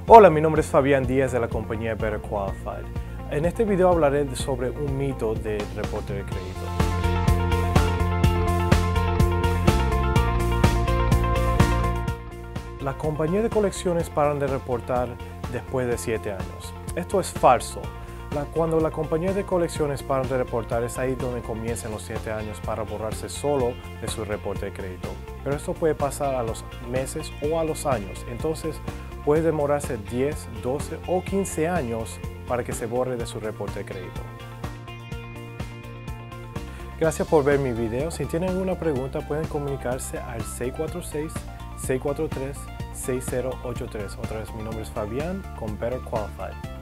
Hola, mi nombre es Fabián Díaz de la compañía Better Qualified. En este video hablaré sobre un mito del reporte de crédito. Las compañías de colecciones paran de reportar después de 7 años. Esto es falso. Cuando las compañías de colecciones paran de reportar es ahí donde comienzan los 7 años para borrarse solo de su reporte de crédito. Pero esto puede pasar a los meses o a los años. Entonces puede demorarse 10, 12 o 15 años para que se borre de su reporte de crédito. Gracias por ver mi video. Si tienen alguna pregunta pueden comunicarse al 646-643-6083. Otra vez, mi nombre es Fabián con Better Qualified.